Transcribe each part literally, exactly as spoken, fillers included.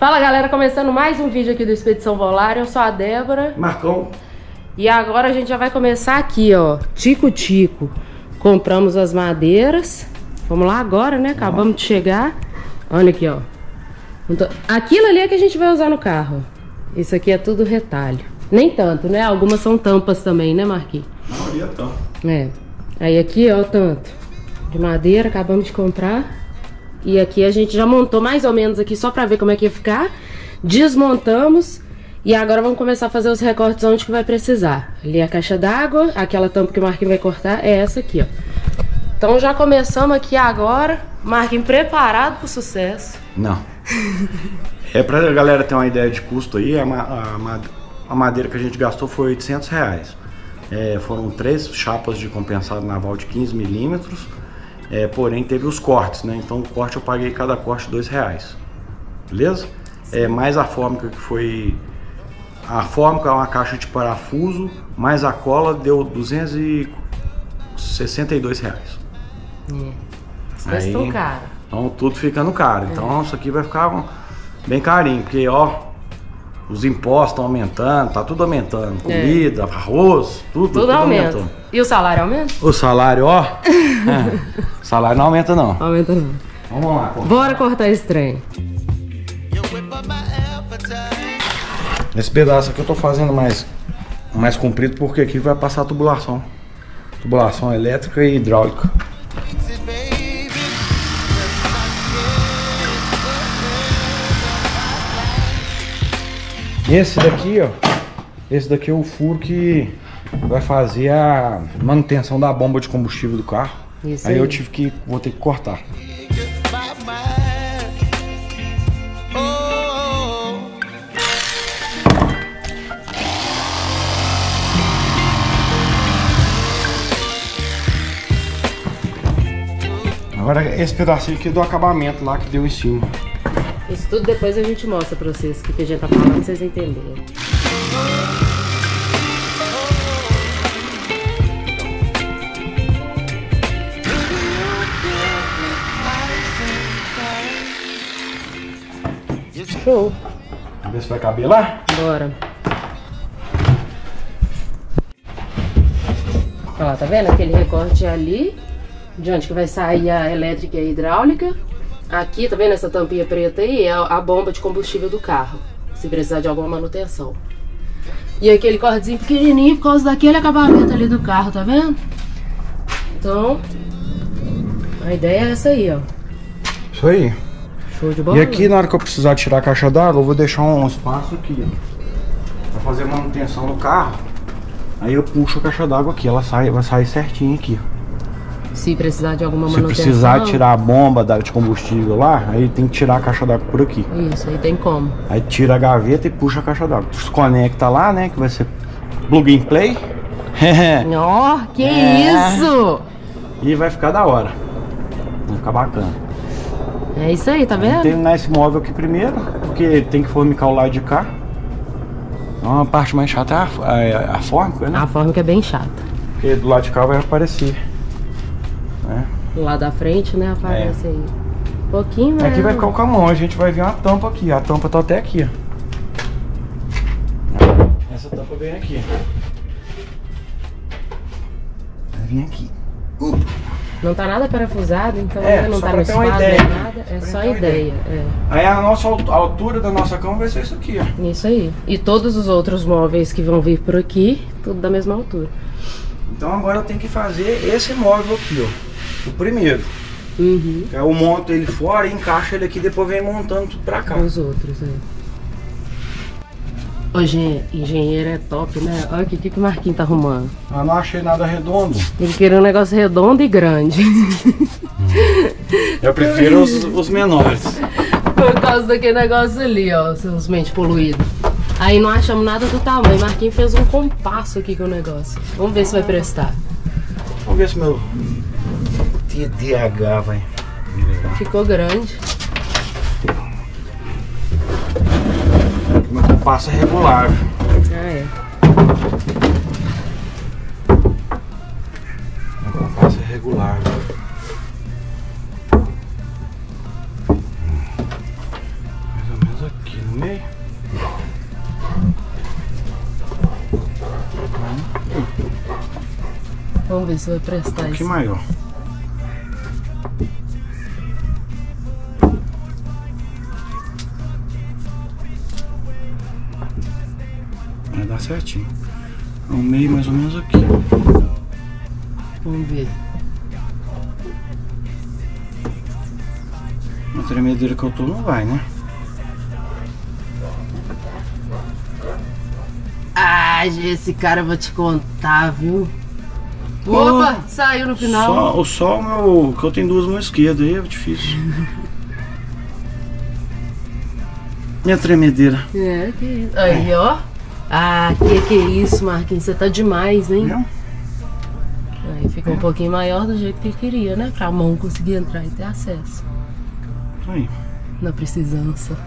Fala galera, começando mais um vídeo aqui do Expedição Volare. Eu sou a Débora. Marcão. E agora a gente já vai começar aqui, ó, tico-tico. Compramos as madeiras. Vamos lá agora, né? Acabamos de chegar. Olha aqui, ó. Então, aquilo ali é que a gente vai usar no carro. Isso aqui é tudo retalho. Nem tanto, né? Algumas são tampas também, né, Marquinhos? A maioria é tampa. É. Aí aqui, ó, tanto de madeira, acabamos de comprar. E aqui a gente já montou mais ou menos aqui só pra ver como é que ia ficar. Desmontamos. E agora vamos começar a fazer os recortes onde que vai precisar. Ali a caixa d'água, aquela tampa que o Marquinhos vai cortar é essa aqui, ó. Então já começamos aqui agora. Marquinhos preparado pro sucesso. Não. É pra galera ter uma ideia de custo aí, a, a, a madeira que a gente gastou foi oitocentos reais. É, foram três chapas de compensado naval de quinze milímetros. É, porém teve os cortes, né? Então o corte eu paguei cada corte dois reais. Beleza? É, mais a fórmica que foi... A fórmica é uma caixa de parafuso, mais a cola deu duzentos e sessenta e dois reais. É. As coisas estão caras. Então tudo ficando caro. Então isso aqui vai ficar bem carinho, porque ó, os impostos estão aumentando, tá tudo aumentando. Comida, é. arroz, tudo, tudo, tudo aumenta. aumentando. E o salário aumenta? O salário, ó. é, o salário não aumenta não. Aumenta não. Vamos lá. Cortar. Bora cortar esse trem. Esse pedaço aqui eu tô fazendo mais, mais comprido porque aqui vai passar a tubulação. Tubulação elétrica e hidráulica. Esse daqui, ó. Esse daqui é o furo que vai fazer a manutenção da bomba de combustível do carro. Isso aí, aí eu tive que, vou ter que cortar. Agora esse pedacinho aqui do acabamento lá que deu em cima. Isso tudo depois a gente mostra pra vocês o que a gente tá falando, pra vocês entenderem. Show! Vamos ver se vai caber lá? Bora! Ó, tá vendo aquele recorte ali? De onde que vai sair a elétrica e a hidráulica. Aqui, tá vendo essa tampinha preta aí? É a bomba de combustível do carro, se precisar de alguma manutenção. E aquele cortezinho pequenininho por causa daquele acabamento ali do carro, tá vendo? Então, a ideia é essa aí, ó. Isso aí. Show de bola. E aqui, na hora que eu precisar tirar a caixa d'água, eu vou deixar um espaço aqui, ó, pra fazer manutenção no carro. Aí eu puxo a caixa d'água aqui, ela sai, vai sair certinho aqui, ó. Se precisar de alguma Se manutenção... Se precisar tirar a bomba de combustível lá, aí tem que tirar a caixa d'água por aqui. Isso, aí tem como. Aí tira a gaveta e puxa a caixa d'água. Desconecta lá, né, que vai ser plug and play. Ó, oh, que é. isso! E vai ficar da hora. Vai ficar bacana. É isso aí, tá vendo? Vou terminar esse móvel aqui primeiro, porque tem que formicar o lado de cá. Então a parte mais chata é a, a, a fórmica, né? A fórmica é bem chata. Porque do lado de cá vai aparecer. É. Do lado da frente, né, aparece é. aí. Um pouquinho, né? Aqui vai ficar o camão, a gente vai ver uma tampa aqui. A tampa tá até aqui, ó. Essa tampa vem aqui. Vai vir aqui. Uh. Não tá nada parafusado, então é, não só tá pra no ter uma esquadro, ideia. nada. É só ideia. ideia. É. Aí a nossa a altura da nossa cama vai ser isso aqui, ó. Isso aí. E todos os outros móveis que vão vir por aqui, tudo da mesma altura. Então agora eu tenho que fazer esse móvel aqui, ó. O primeiro. Uhum. Eu monto ele fora e encaixo ele aqui, depois vem montando tudo pra cá. Os outros, é. Hoje, engenheiro é top, né? Olha o que, que o Marquinhos tá arrumando. Eu não achei nada redondo. Ele queria um negócio redondo e grande. Eu prefiro os, os menores. Por causa daquele negócio ali, ó, seus mentes poluídos. Aí não achamos nada do tamanho. Marquinhos fez um compasso aqui com o negócio. Vamos ver se vai prestar. Vamos ver se meu T D A H vai. Ficou grande. Meu compasso é regular. Ah, é. Meu compasso é regular. Mais ou menos aqui no meio. Vamos ver se vai prestar Um isso. pouquinho maior. Vai dar certinho. No meio mais ou menos aqui. Vamos ver. Na tremedeira que eu tô não vai, né? Ai, esse cara eu vou te contar, viu? Pô, Opa, saiu no final. Só, o sol, meu, que eu tenho duas mãos esquerdas aí, é difícil. Minha tremedeira. É, que isso. Aí, ó. Ah, que que é isso, Marquinhos? Você tá demais, hein? Viu? Aí fica um pouquinho maior do jeito que eu queria, né? Pra mão conseguir entrar e ter acesso. Aí. Na precisança.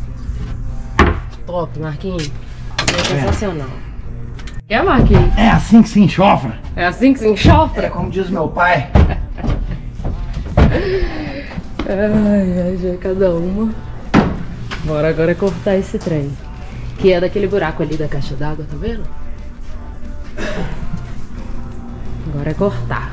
Top, Marquinhos. É sensacional. É, Marquinhos? É assim que se enxofra. É assim que se enxofra? É como diz meu pai. Ai, ai, já é cada uma. Bora agora cortar esse trem. Que é daquele buraco ali da caixa d'água, tá vendo? Agora é cortar.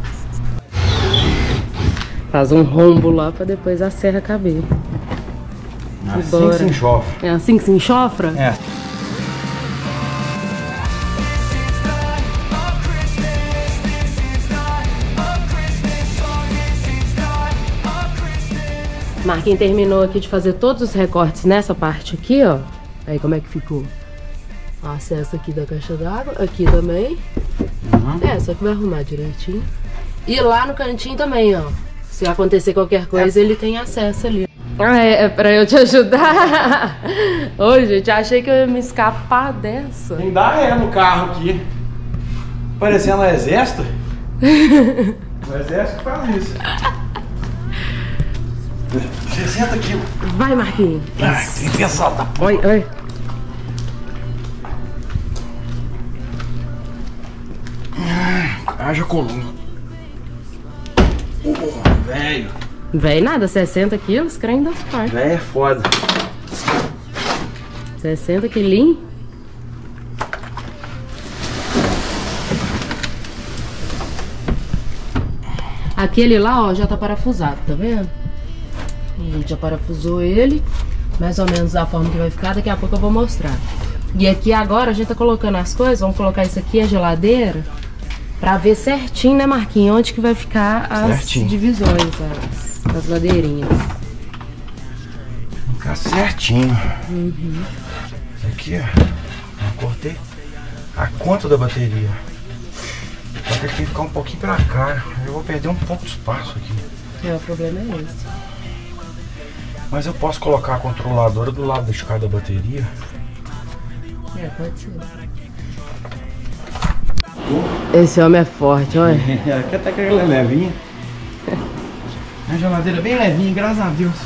Faz um rombo lá pra depois a serra caber. Assim Bora. que se enxofra. É assim que se enxofra? É. Marquinhos terminou aqui de fazer todos os recortes nessa parte aqui, ó. Aí como é que ficou? O acesso aqui da caixa d'água, aqui também. Uhum. É, só que vai arrumar direitinho. E lá no cantinho também, ó. Se acontecer qualquer coisa, é. ele tem acesso ali. Ah, é, é pra eu te ajudar? Ô, gente, achei que eu ia me escapar dessa. Tem dar ré no carro aqui. Parecendo um exército. O exército faz isso. sessenta quilos. Vai, Marquinhos. Ai, tem pesado da porra. Oi, oi. Haja coluna. Oh, velho. Véi, nada, sessenta quilos, creme das partes. Velho é foda. sessenta quilinhos. Aquele lá, ó, já tá parafusado, tá vendo? A gente já parafusou ele, mais ou menos da forma que vai ficar, daqui a pouco eu vou mostrar. E aqui agora a gente tá colocando as coisas, vamos colocar isso aqui, a geladeira, pra ver certinho, né, Marquinhos, onde que vai ficar as certinho. divisões, as, as ladeirinhas. Vai ficar certinho. Uhum. Isso aqui, ó, eu cortei a conta da bateria. Só que aqui tem que ficar um pouquinho pra cá, eu vou perder um pouco de espaço aqui. É, o problema é esse. Mas eu posso colocar a controladora do lado de cá da bateria? É, pode ser. Esse homem é forte, olha. Aqui até que ela é levinha. A geladeira é bem levinha, graças a Deus.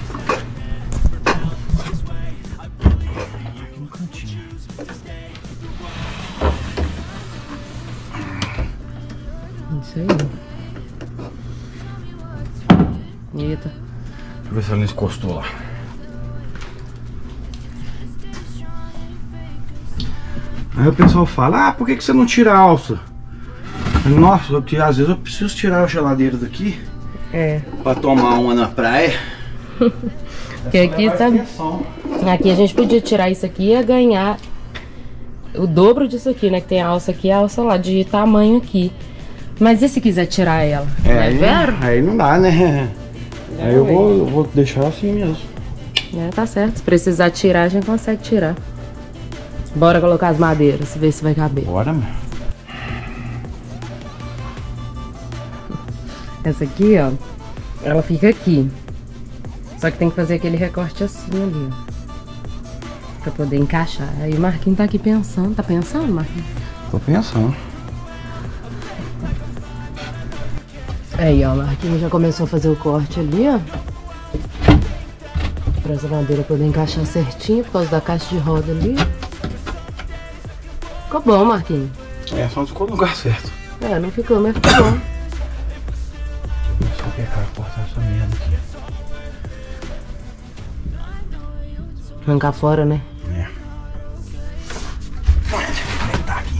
Aqui no cantinho. Isso aí. Eita. Deixa eu ver se ela não encostou lá. Aí o pessoal fala, ah, por que, que você não tira a alça? Nossa, porque às vezes eu preciso tirar a geladeira daqui. É. Pra tomar uma na praia. Porque aqui, sabe? Aqui a gente podia tirar isso aqui e ia ganhar o dobro disso aqui, né? Que tem a alça aqui e a alça lá, de tamanho aqui. Mas e se quiser tirar ela? É, não é aí, vero? Aí não dá, né? Aí eu vou, eu vou deixar assim mesmo. É, tá certo. Se precisar tirar, a gente consegue tirar. Bora colocar as madeiras, ver se vai caber. Bora, meu. Essa aqui, ó, ela fica aqui. Só que tem que fazer aquele recorte assim ali, ó. Pra poder encaixar. Aí o Marquinhos tá aqui pensando. Tá pensando, Marquinhos? Tô pensando. Aí, ó, o Marquinhos já começou a fazer o corte ali, ó. Pra essa madeira poder encaixar certinho por causa da caixa de roda ali. Ficou bom, Marquinhos. É, só não ficou no lugar certo. É, não ficou, mas ficou bom. Deixa eu pegar e cortar essa merda aqui. Arrancar fora, né? É. Olha, deixa eu conectar aqui.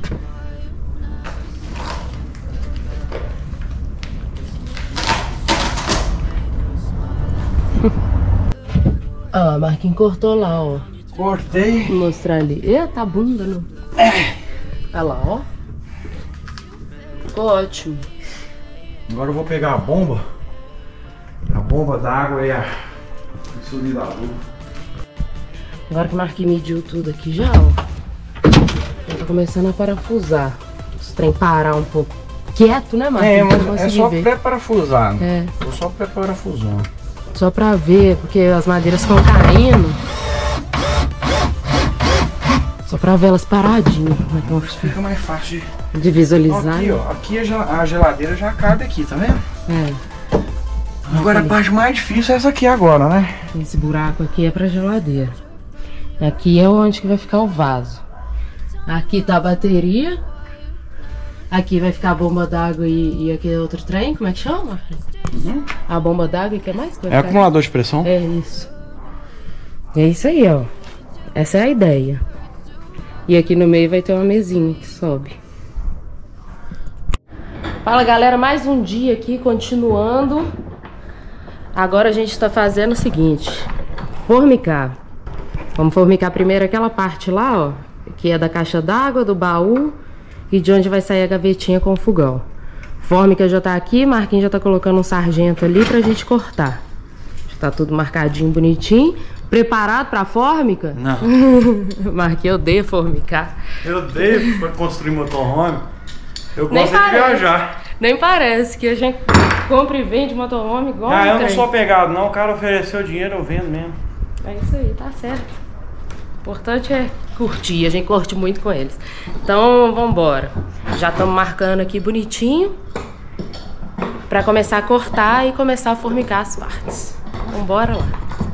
Ah, Marquinhos cortou lá, ó. Cortei. Vou mostrar ali. Eita, a bunda, não. É. Olha lá, ó. Ficou ótimo. Agora eu vou pegar a bomba. A bomba d'água e a insulinador. Agora que o Marquinhos mediu tudo aqui já, ó. Já tá começando a parafusar. Os trem parar um pouco quieto, né, Marquinhos? É, mas é só pré-parafusar. É. Tô só pré-parafusando. Só pra ver, porque as madeiras ficam caindo. Só pra ver elas paradinhas. Então fica mais fácil de, de visualizar. Aqui, ó. Aqui a geladeira já cabe aqui, tá vendo? É. Agora aqui. A parte mais difícil é essa aqui agora, né? Esse buraco aqui é pra geladeira. Aqui é onde que vai ficar o vaso. Aqui tá a bateria. Aqui vai ficar a bomba d'água e, e aquele outro trem. Como é que chama? Uhum. A bomba d'água e o que mais? Que é acumulador de pressão? É isso. É isso aí, ó. Essa é a ideia. E aqui no meio vai ter uma mesinha que sobe. Fala, galera, mais um dia aqui, continuando. Agora a gente tá fazendo o seguinte. Formicar. Vamos formicar primeiro aquela parte lá, ó. Que é da caixa d'água, do baú. E de onde vai sair a gavetinha com o fogão. Fórmica já tá aqui, Marquinhos já tá colocando um sargento ali pra gente cortar. Já tá tudo marcadinho, bonitinho. Preparado pra fórmica? Não. Marquinhos odeia formicar. Eu odeio pra construir motorhome. Eu gosto de parece, viajar. Nem parece que a gente compra e vende motorhome igual. Ah, eu não sou apegado não, o cara ofereceu dinheiro, eu vendo mesmo. É isso aí, tá certo. O importante é curtir, a gente curte muito com eles. Então, vambora. Já estamos marcando aqui bonitinho pra começar a cortar e começar a formicar as partes. Vambora lá.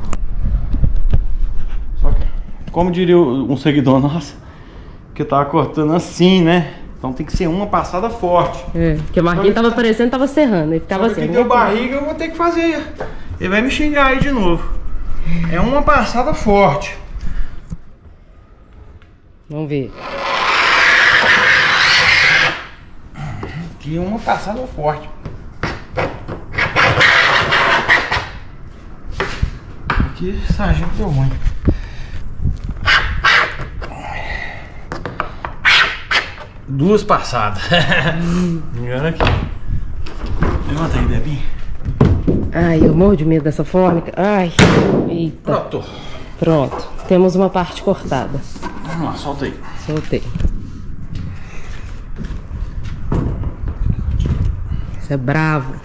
Só que, como diria um seguidor nosso, que eu tava cortando assim, né? Então tem que ser uma passada forte. É, porque o Marquinhos tava aparecendo, tava serrando. Ele ficava assim. Se deu barriga, eu vou ter que fazer. Ele vai me xingar aí de novo. É uma passada forte. Vamos ver. Aqui é uma passada forte. Aqui, sargento deu ruim. Duas passadas. Engana aqui. Levanta aí, Debinha. Ai, eu morro de medo dessa fórmica. Ai, eita. Pronto. Pronto. Temos uma parte cortada. Vamos lá, solta aí. Soltei. Isso é bravo.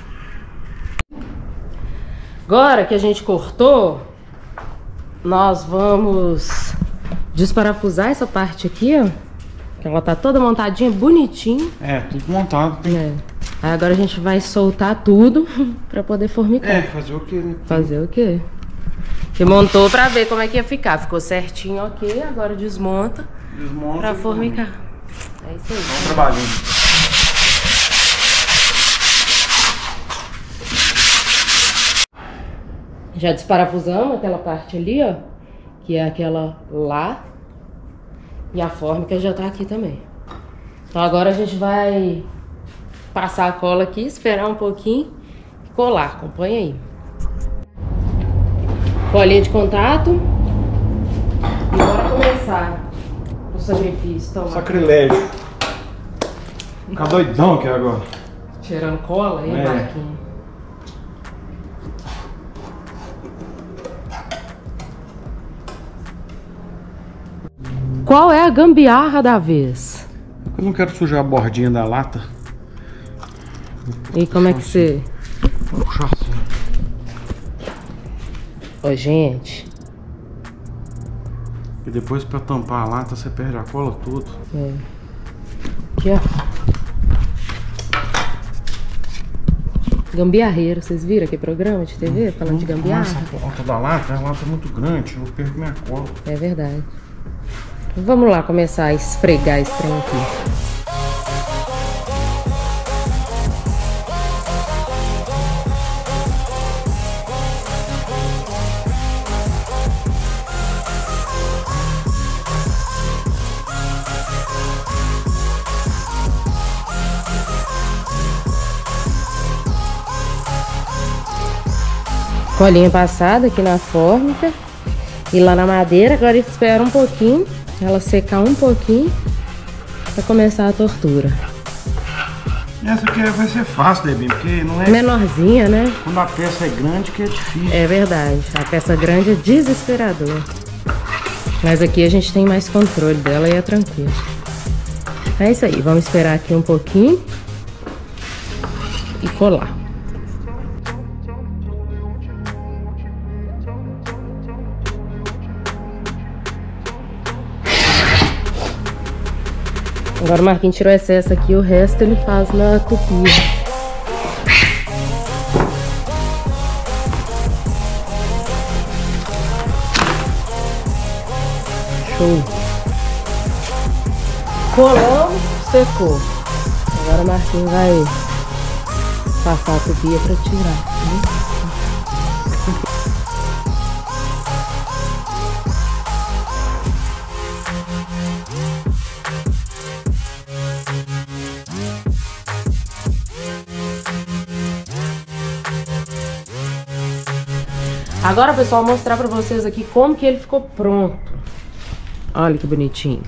Agora que a gente cortou, nós vamos desparafusar essa parte aqui, ó. Que ela tá toda montadinha, bonitinho. É, tudo montado. É. Aí agora a gente vai soltar tudo pra poder formicar. É, fazer o quê? Fazer o quê? Você montou pra ver como é que ia ficar. Ficou certinho, ok. Agora desmonta, Desmonta pra formicar. É isso aí. Vamos trabalhando. Já desparafusamos aquela parte ali, ó. Que é aquela lá. E a fórmica já tá aqui também. Então agora a gente vai passar a cola aqui, esperar um pouquinho e colar. Acompanha aí. Colinha de contato. E bora começar o sacrifício. Então, Sacrilégio. Fica doidão aqui agora. tirando cola aí, É. Marquinhos. Qual é a gambiarra da vez? Eu não quero sujar a bordinha da lata. E como é que você... Vou puxar assim. Ô, gente. E depois pra tampar a lata você perde a cola tudo. É. Aqui, ó. Gambiarreiro, vocês viram aquele programa de T V falando de gambiarra? Essa ponta da lata, a lata é muito grande, eu perco minha cola. É verdade. Vamos lá começar a esfregar esse trem aqui. Colinha passada aqui na fórmica. E lá na madeira, agora espera um pouquinho, ela secar um pouquinho pra começar a tortura. Essa aqui vai ser fácil, Debinha, porque não é... Menorzinha, né? Quando a peça é grande que é difícil. É verdade, a peça grande é desesperador. Mas aqui a gente tem mais controle dela e é tranquilo. É isso aí, vamos esperar aqui um pouquinho e colar. Agora o Marquinhos tirou o excesso aqui, o resto ele faz na tupia. Show! Colamos, secou. Agora o Marquinhos vai passar a tupia para tirar. Né? Agora, pessoal, vou mostrar pra vocês aqui como que ele ficou pronto. Olha que bonitinho.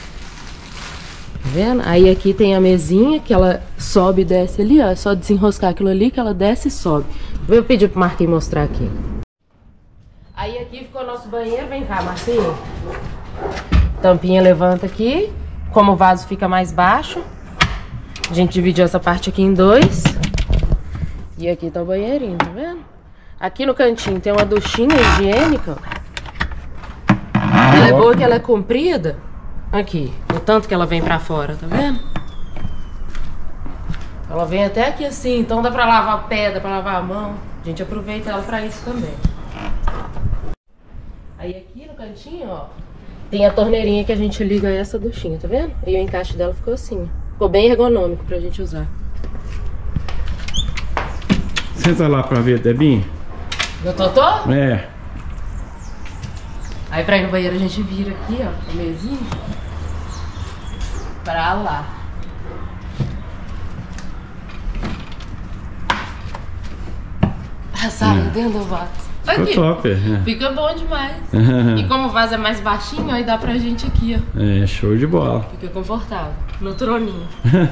Tá vendo? Aí aqui tem a mesinha que ela sobe e desce ali, ó. É só desenroscar aquilo ali que ela desce e sobe. Vou pedir pro Marquinhos mostrar aqui. Aí aqui ficou nosso banheiro. Vem cá, Marquinhos. Tampinha levanta aqui. Como o vaso fica mais baixo, a gente dividiu essa parte aqui em dois. E aqui tá o banheirinho, tá vendo? Aqui no cantinho tem uma duchinha higiênica. Ela é boa que ela é comprida. Aqui, o tanto que ela vem pra fora, tá vendo? Ela vem até aqui assim, então dá pra lavar o pé, dá pra lavar a mão. A gente aproveita ela pra isso também. Aí aqui no cantinho, ó, tem a torneirinha que a gente liga a essa duchinha, tá vendo? E o encaixe dela ficou assim. Ficou bem ergonômico pra gente usar. Senta lá pra ver, Debinha. Do Totó? É. Aí pra ir no banheiro a gente vira aqui, ó, a mesinha. Pra lá. A sala é. Dentro do vaso. Ficou aqui. top. É. Fica bom demais. E como o vaso é mais baixinho, aí dá pra gente aqui, ó. É, show de bola. Fica confortável. No troninho.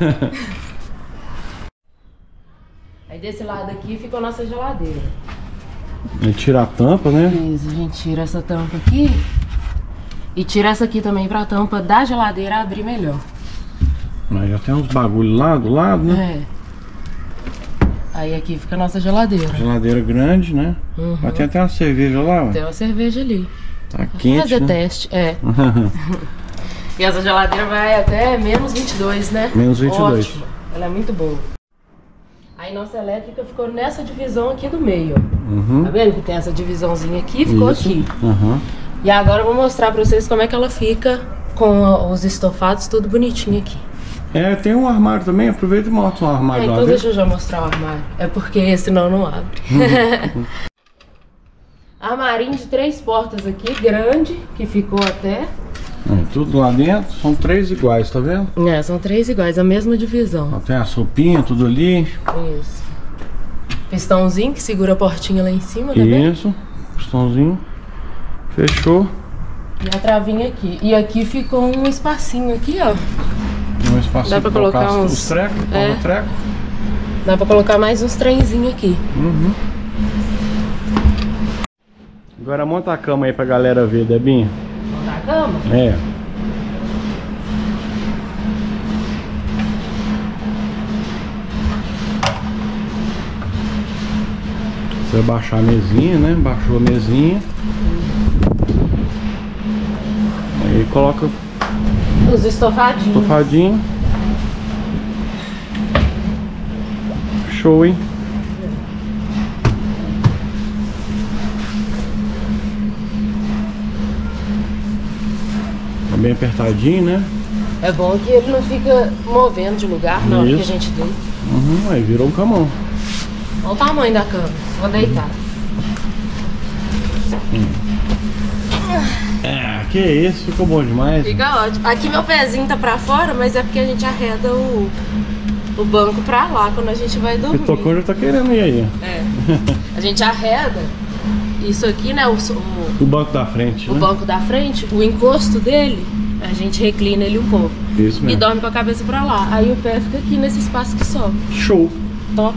Aí desse lado aqui ficou a nossa geladeira. E tira a tampa, né? Isso, a gente tira essa tampa aqui. E tira essa aqui também pra tampa da geladeira abrir melhor. Mas já tem uns bagulho lá do lado, né? É. Aí aqui fica a nossa geladeira. Geladeira grande, né? Uhum. Mas tem até uma cerveja lá, ué. Tem uma cerveja ali. Tá quente, fazer né? teste, é. E essa geladeira vai até menos vinte e dois, né? Menos vinte e dois. Ótimo. Ela é muito boa. Aí nossa elétrica ficou nessa divisão aqui do meio, ó. Uhum. Tá vendo que tem essa divisãozinha aqui? Ficou Isso. aqui. Uhum. E agora eu vou mostrar pra vocês como é que ela fica com os estofados tudo bonitinho aqui. É, tem um armário também, aproveita e mostra um armário é, lá. Então deixa eu já mostrar o armário. É porque senão não abre. Uhum. Armarinho de três portas aqui, grande, que ficou até. É, tudo lá dentro, são três iguais, tá vendo? É, são três iguais, a mesma divisão. Tem a sopinha, tudo ali. Isso. Pistãozinho que segura a portinha lá em cima, tá vendo? Isso, pistãozinho. Fechou. E a travinha aqui. E aqui ficou um espacinho aqui, ó. Um espacinho Dá pra colocar, colocar uns... os trecos, é. treco. Dá pra colocar mais uns trenzinhos aqui. Uhum. Agora monta a cama aí pra galera ver, Debinha. Montar a cama? É. Você vai baixar a mesinha, né? Baixou a mesinha. Aí coloca os estofadinhos. Estofadinho. Show, hein? Tá bem apertadinho, né? É bom que ele não fica movendo de lugar na hora que a gente deita. Uhum, aí virou um camão. Olha o tamanho da cama. Vou deitar. Hum. É, que isso, ficou bom demais. Fica ótimo. Aqui meu pezinho tá pra fora, mas é porque a gente arreda o, o banco pra lá quando a gente vai dormir. O Tocão já tá querendo ir aí. É. A gente arreda isso aqui, né, o, o, o banco da frente, o né? banco da frente, o encosto dele, a gente reclina ele um pouco. Isso mesmo. E dorme com a cabeça pra lá. Aí o pé fica aqui nesse espaço que sobe. Show. Top.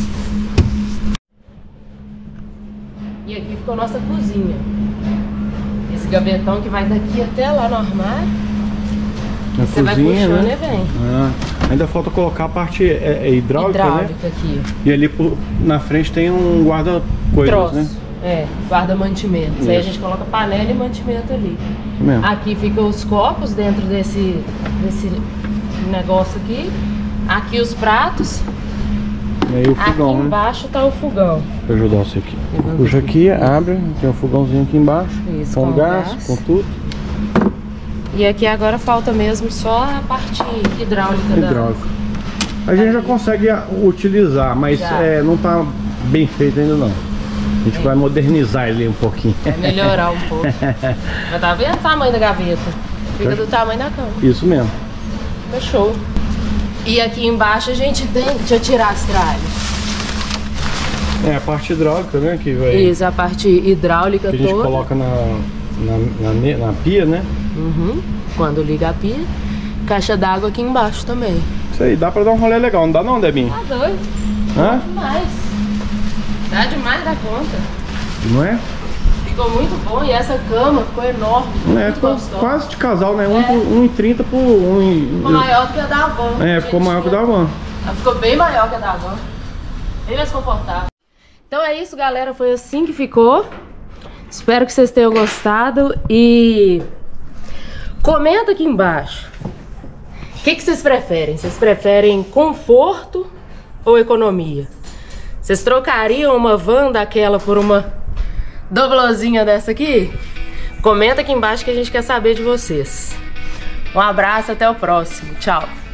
E aqui ficou a nossa cozinha. Esse gavetão que vai daqui até lá no armário. A Você vai cozinha, puxando, né? E vem. Ah, ainda falta colocar a parte é, é hidráulica, Hidráulica, né? aqui. E ali por, na frente tem um guarda-coisas, Troço. né? É, guarda mantimentos. Isso. Aí a gente coloca panela e mantimento ali. Mesmo. Aqui ficam os copos dentro desse, desse negócio aqui. Aqui os pratos. E aí o fogão, aqui né? embaixo tá o fogão. Vou ajudar você aqui. Uhum. Puxa aqui, abre, tem um fogãozinho aqui embaixo. Isso, com, com gás, gás. com tudo. E aqui agora falta mesmo só a parte hidráulica. Hidráulico. A gente já consegue utilizar, mas é, não tá bem feito ainda não. A gente é. vai modernizar ele um pouquinho. Vai melhorar um pouco. Mas tá vendo o tamanho da gaveta? Fica do tamanho da cama. Isso mesmo. Fica show. E aqui embaixo a gente tem... Deixa eu tirar as tralhas. É a parte hidráulica, né? Que vai... Isso, a parte hidráulica que toda. a gente coloca na, na, na, na pia, né? Uhum. Quando liga a pia. Caixa d'água aqui embaixo também. Isso aí, dá pra dar um rolê legal, não dá não, Debinho? Tá doido. Hã? Dá demais. Dá demais da conta. Não é? Ficou muito bom e essa cama ficou enorme. Ficou É, ficou gostosa. quase de casal, né? um É. um e trinta por um. Ficou maior do que a da van. É, ficou maior que a da van. Ela ficou bem maior que a da van. Bem mais confortável. Então é isso, galera. Foi assim que ficou. Espero que vocês tenham gostado. E comenta aqui embaixo. O que, que vocês preferem? Vocês preferem conforto ou economia? Vocês trocariam uma van daquela por uma doblozinha dessa aqui? Comenta aqui embaixo que a gente quer saber de vocês. Um abraço, até o próximo. Tchau.